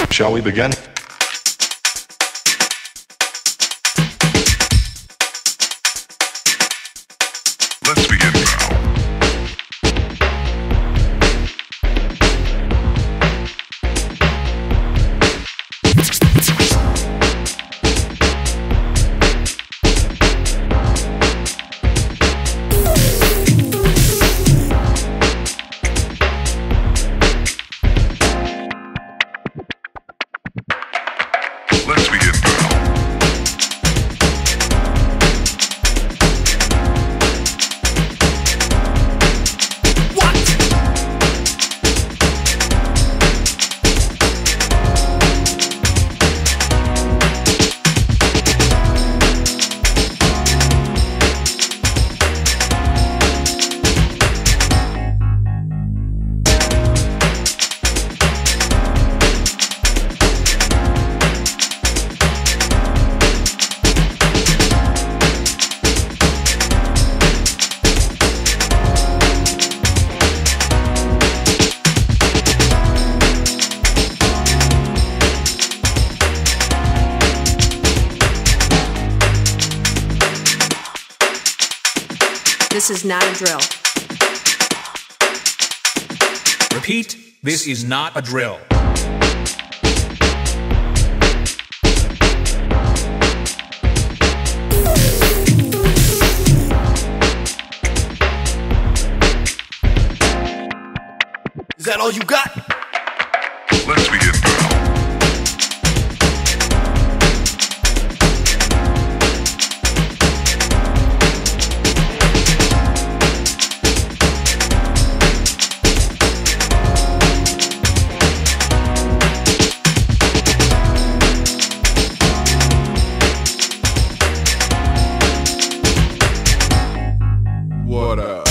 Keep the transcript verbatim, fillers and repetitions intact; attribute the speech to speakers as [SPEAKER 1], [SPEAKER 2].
[SPEAKER 1] Shall we begin? Let's begin now. Let's begin now.
[SPEAKER 2] What? This is not a drill.
[SPEAKER 3] Repeat, this is not a drill.
[SPEAKER 2] Is that all you got?
[SPEAKER 1] Let's begin now. What up?